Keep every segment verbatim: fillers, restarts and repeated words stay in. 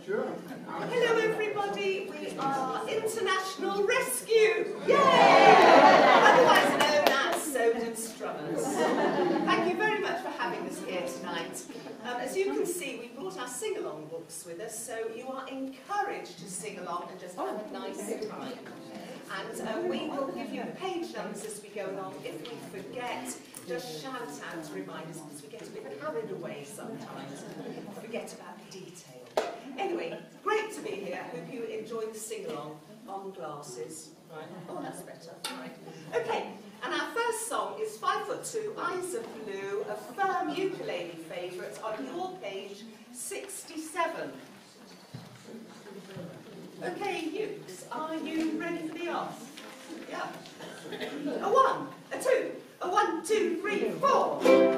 Sure. Hello everybody, we are International Rescue! Yay! Otherwise known as Soberton Strummers. Thank you very much for having us here tonight. Um, as you can see, we brought our sing-along books with us, so you are encouraged to sing along and just have a nice time. And uh, we will give you page numbers as we go along. If we forget, just shout out to remind us, because we get a bit carried away sometimes and forget about the detail. Anyway, great to be here. I hope you enjoy the sing-along on glasses. Right. Oh, that's better. Right. Okay, and our first song is Five Foot Two, Eyes of Blue, a firm ukulele favourite on your page sixty-seven. Okay, Ukes, are you ready for the off? Yeah. A one, a two, a one, two, three, four.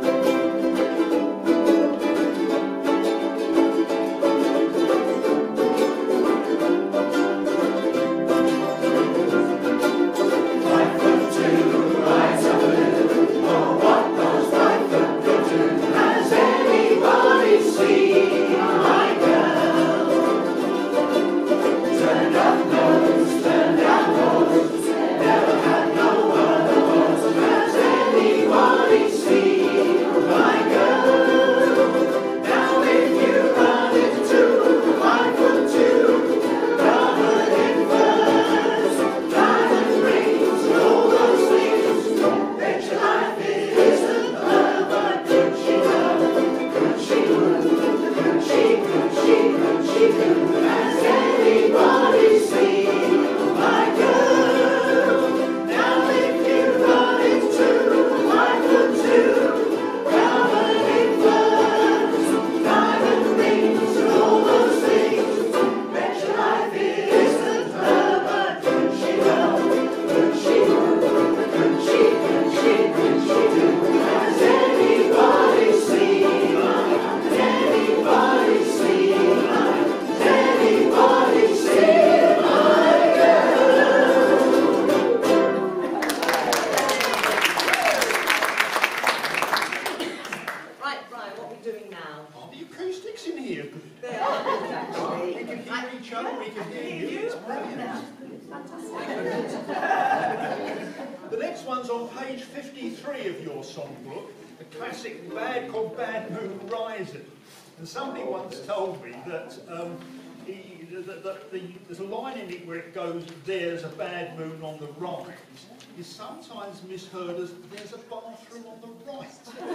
The next one's on page fifty-three of your songbook, a classic bad called Bad Moon Rising. And somebody once told me that, um, he, that, that the, there's a line in it where it goes, "There's a bad moon on the rise," is sometimes misheard as "there's a bathroom on the right."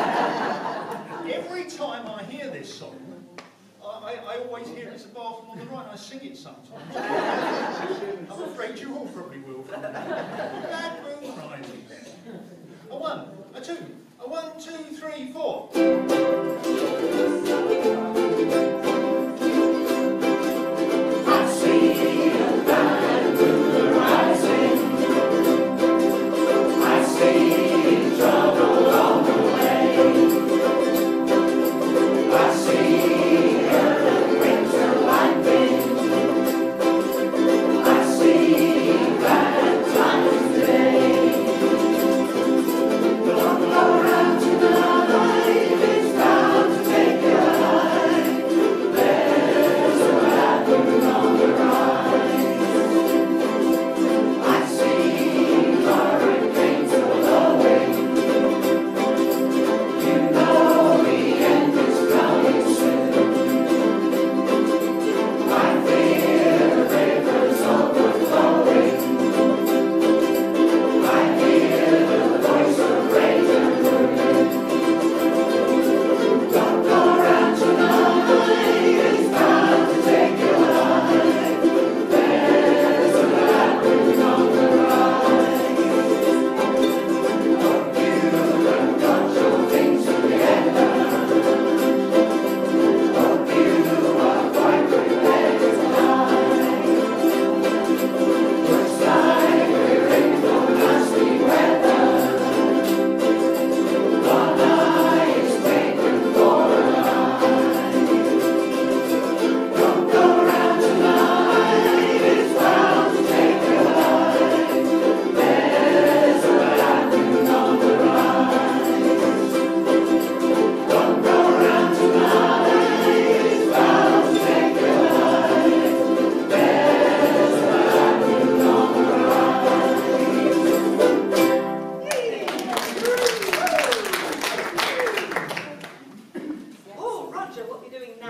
Every time I hear this song, I, I always hear it's a bathroom on the right, and I sing it sometimes. I'm afraid you all probably will. Bad moon rising then. A one, a two, a one, two, three, four. I see a bad moon rising. I see trouble on the way. I see Around to the light is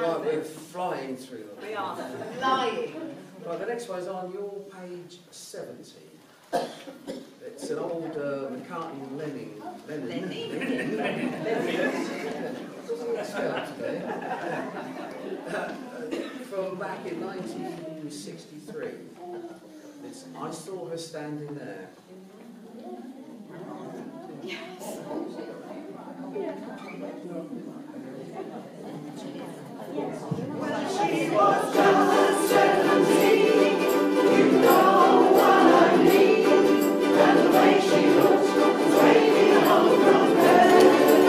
Right, we're flying through them. We are flying. Right, the next one's on your page seventy. It's an old uh, McCartney Lennon. Lennon. Lenny? Lennon. Yeah. Doesn't get spelled today. Uh, from back in nineteen sixty-three. It's I Saw Her Standing There. Yes. Well, she was just seventeen, you know what I mean, and the way she looked was waving home from her.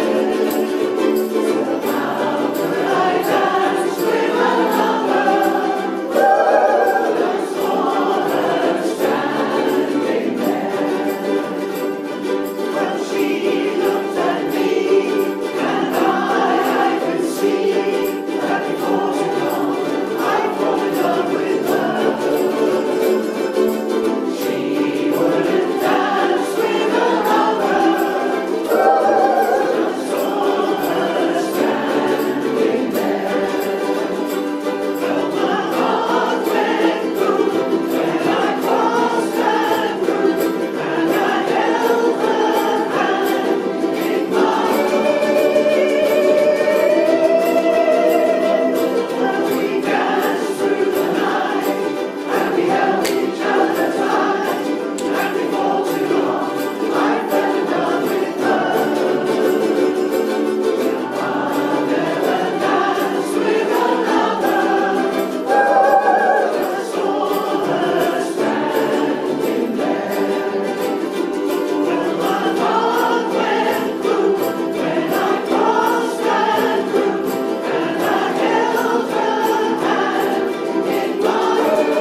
So how could I dance with another? I saw her standing there. Well, she looked at me, and I, I could see that before too long I'd fall in love with her. She wouldn't dance with another. I saw her standing there. Well, my heart went boom when I crossed that room, and I held her hand in mine. Well, we danced through the night, and we held each other tight, and before too long I fell in love with her. I'll never dance with another. I saw her standing there. Well, my heart went boom when I crossed that room, and I held her hand in mine.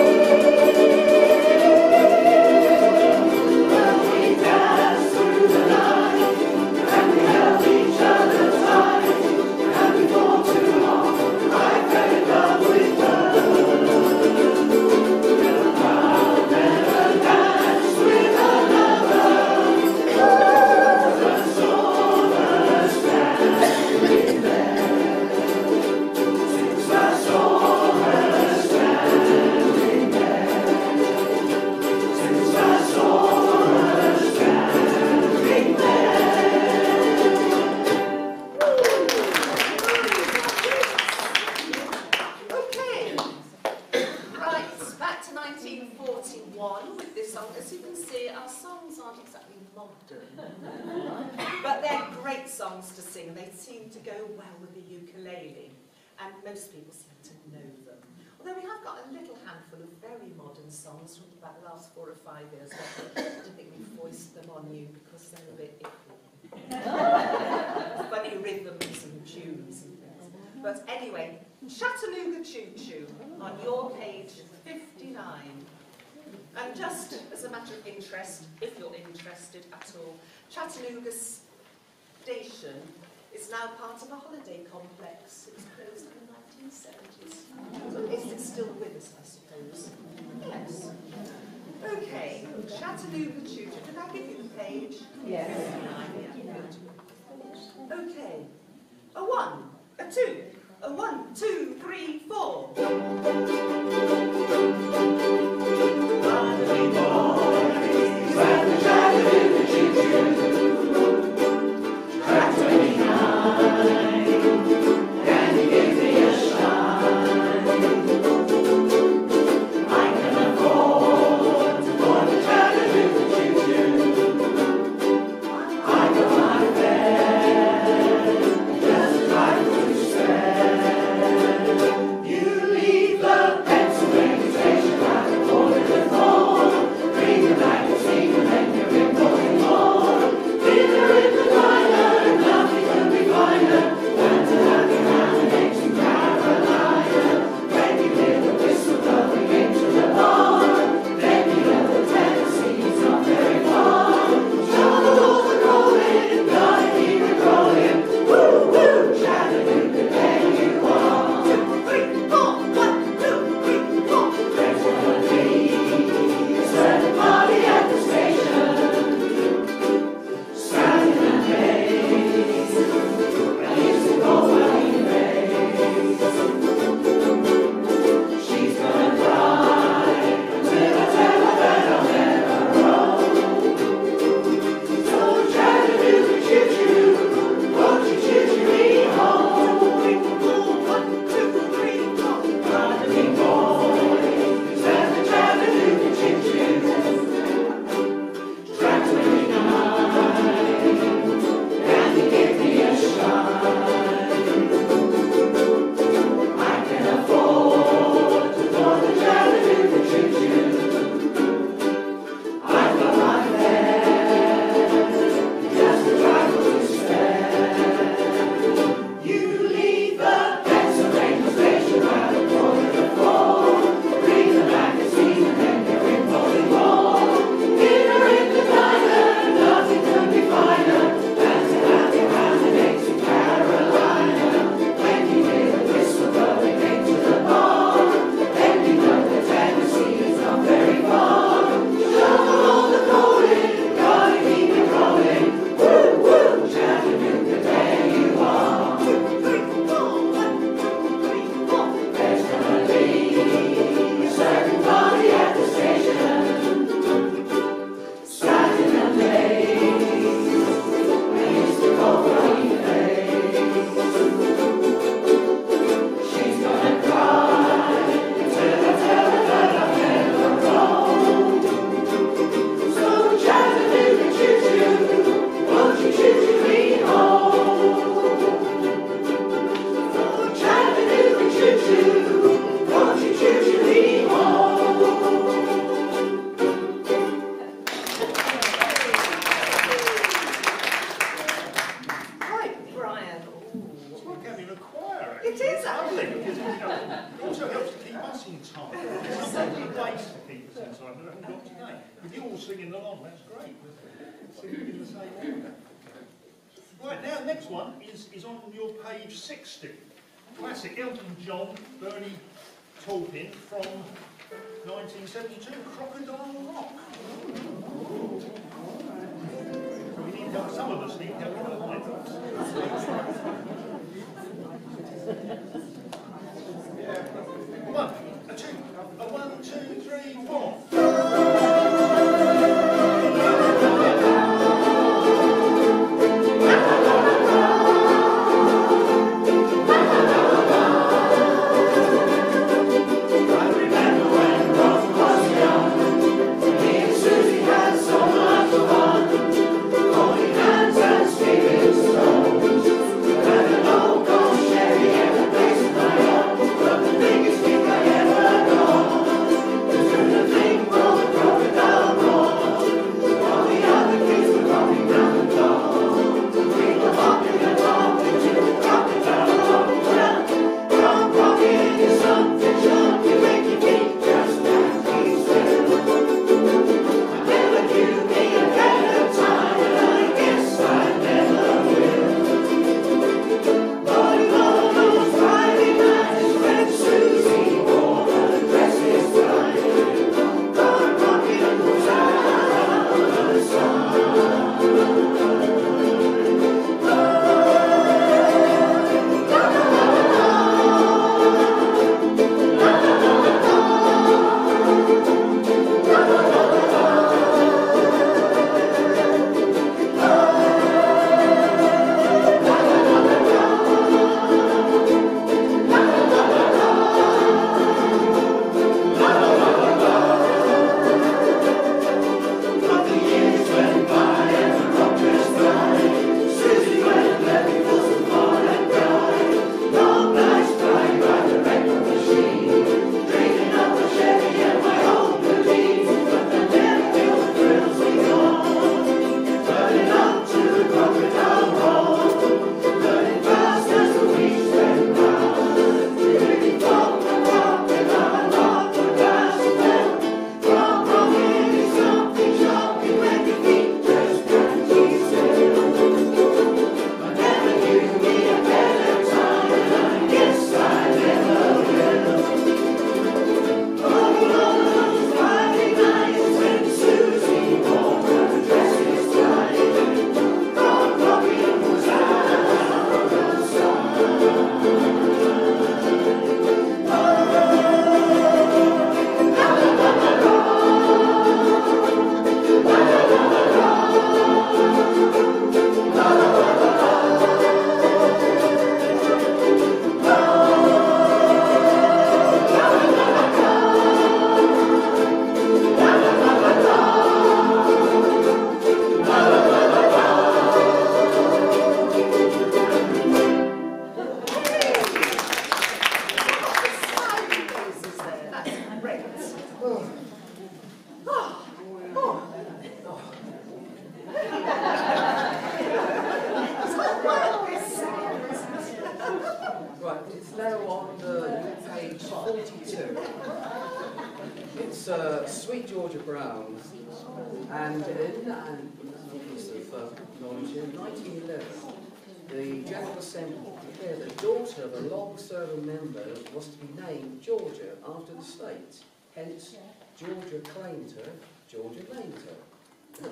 Well, we danced through the night, and we held each other tight, and before too long I fell in love with her. I'll never dance with another. I saw her standing there. Since I saw her standing there. Since I saw her standing there. Okay. Right, back to nineteen forty-one with this song. As you can see, our songs aren't exactly modern, but they're great songs to sing, and they seem to go well with the ukulele, and most people seem to know them. Although we have got a little handful of very modern songs from about the last four or five years, but I don't think we foist them on you because they're a bit iffy. Funny rhythms and tunes and things. But anyway, Chattanooga Choo Choo on your page fifty-nine. And just as a matter of interest, if you're interested at all, Chattanooga Station is now part of a holiday complex. It was closed in the nineteen seventies. So at least it's still with us, I suppose. Yes. Okay, Chattanooga Choo Choo. Did I give you the page? Yes. fifty-nine, yeah, good. Okay. A one, a two, a one, two, three, four. Hungry boys, at the Chattanooga Choo Choo. Track twenty-nine, can you give me a shine? I can afford to board the Chattanooga Choo Choo. I got my fare, just a trifle to spare. It also helps to keep us in time. Something ways to keep us in time that I haven't got today. If you're all singing along, that's great. Singing in the same order. Right, now the next one is, is on your page sixty. Classic Elton John, Bernie Taupin from nineteen seventy-two, Crocodile Rock. We need help, some of us need help with the light. One, a two, a one, two, three, four. It's uh, Sweet Georgia Brown, and in that piece of uh, knowledge, in nineteen eleven, the General Assembly declared that the daughter of a long-serving member was to be named Georgia after the state. Hence, Georgia claimed her, Georgia named her.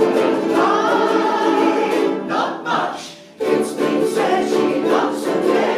It's been said she loves a day.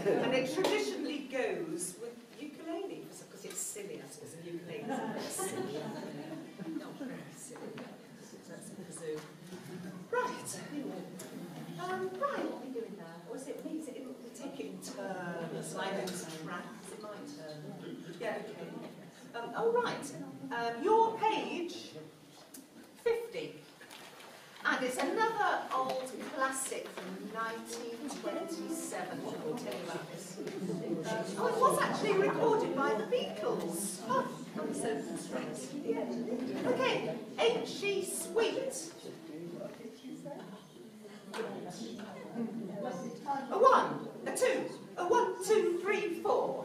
And it traditionally goes with ukulele, because it's silly, I suppose, and ukulele is silly. Not very silly. That's a kazoo. Right. Um, right, what are we doing now? Or is it me? Is it, we're taking turns, like it's track. Is it my turn? Yeah, okay. Um, oh, right. Um, your page fifty. And it's another old classic from nineteen twenty-seven. I'll tell you about this. Um, oh, it was actually recorded by the Beatles. Oh, I'm so Strummers. Yeah. Okay, Ain't She Sweet? A one, a two, a one, two, three, four.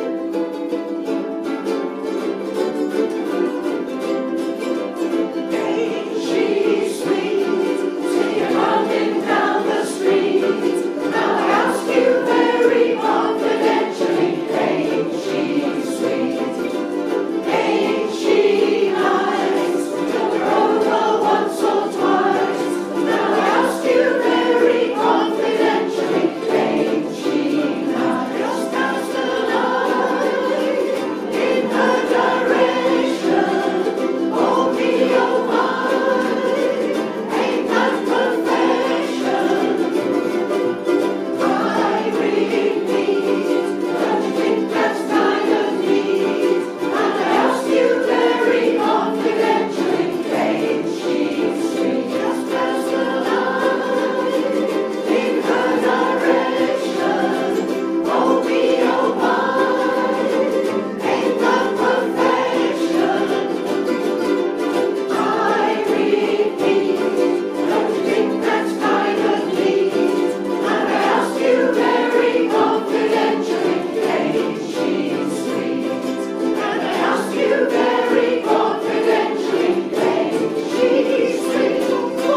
Ain't she sweet? See her coming down the street. Now I ask you very confidentially, ain't she sweet? Ain't she nice? Took her over once or twice. Now I ask you very confidentially, ain't she nice? Just cast a light in her direction. Oh me, oh my, ain't that perfection? I really need, don't you think that's kind of neat? And I ask you very confidentially, ain't she sweet? Just cast a light in her direction. Oh me, oh my, ain't that perfection? I repeat, don't you think that's kind of neat? And I ask you very confidentially, ain't she sweet? And I ask you very confidentially, ain't she sweet?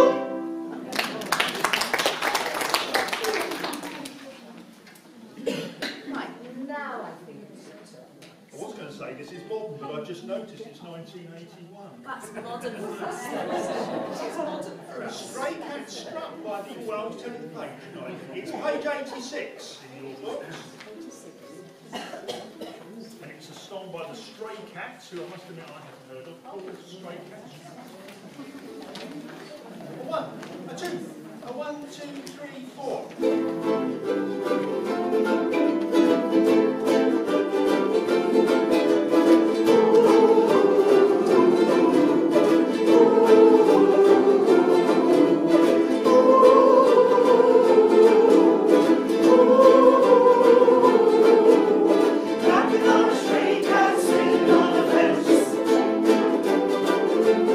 Right, now I think it's your turn. I was going to say this is modern, but I just noticed it's nineteen eighty-one. That's modern for us, though. It's modern for us. Stray Cat Struck by the, well, I'll tell you the page tonight. It's page eighty-six in your books. And it's a song by the Stray Cats, who I must admit I haven't heard of, called Stray Cats. A one, a two, a one, two, three, four. Knocking on a stray cat, sitting on a fence.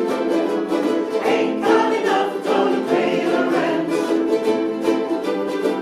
Ain't got enough, gonna pay the rent.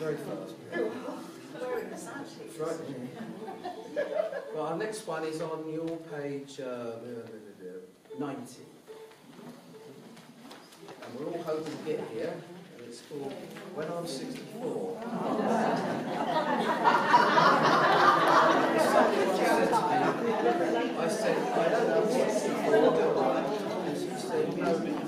very fast. Wearing this actually. That's right. Well, our next one is on your page uh, ninety. And we're all hoping to get here. And it's called When I'm sixty-four. I said, I don't know what sixty-four do I? And she said, no.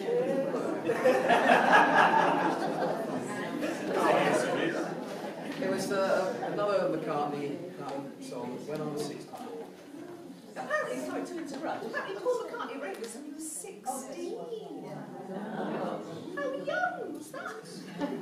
It was uh, another McCartney um, song, When I'm sixty-four. Apparently, sorry to interrupt, apparently Paul McCartney wrote this when he was sixteen. How young was that?